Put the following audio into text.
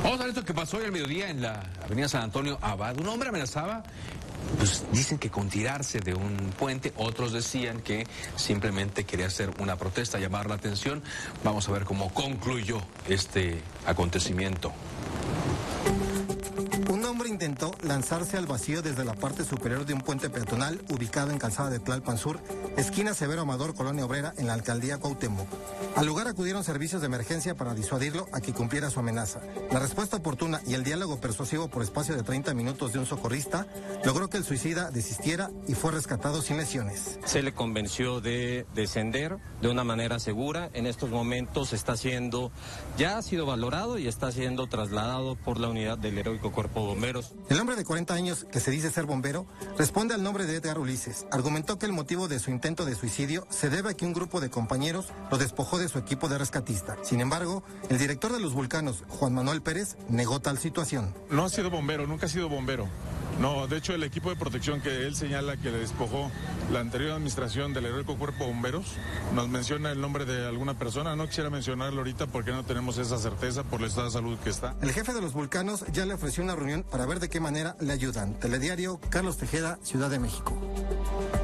Vamos a ver esto que pasó hoy al mediodía en la avenida San Antonio Abad. Un hombre amenazaba, pues dicen que con tirarse de un puente, otros decían que simplemente quería hacer una protesta, llamar la atención. Vamos a ver cómo concluyó este acontecimiento. Un hombre intentó lanzarse al vacío desde la parte superior de un puente peatonal ubicado en Calzada de Tlalpan Sur, esquina Severo Amador, Colonia Obrera, en la alcaldía Cuauhtémoc. Al lugar acudieron servicios de emergencia para disuadirlo a que cumpliera su amenaza. La respuesta oportuna y el diálogo persuasivo por espacio de 30 minutos de un socorrista logró que el suicida desistiera y fue rescatado sin lesiones. Se le convenció de descender de una manera segura. En estos momentos ya ha sido valorado y está siendo trasladado por la unidad del Heroico Cuerpo de Bomberos. El hombre de 40 años, que se dice ser bombero, responde al nombre de Edgar Ulises. Argumentó que el motivo de su intento de suicidio se debe a que un grupo de compañeros lo despojó de su equipo de rescatista. Sin embargo, el director de los Vulcanos, Juan Manuel Pérez, negó tal situación. No ha sido bombero, nunca ha sido bombero. No, de hecho el equipo de protección que él señala que le despojó la anterior administración del Heroico Cuerpo de Bomberos, nos menciona el nombre de alguna persona. No quisiera mencionarlo ahorita porque no tenemos esa certeza por el estado de salud que está. El jefe de los Vulcanos ya le ofreció una reunión para ver de qué manera le ayudan. Telediario, Carlos Tejeda, Ciudad de México.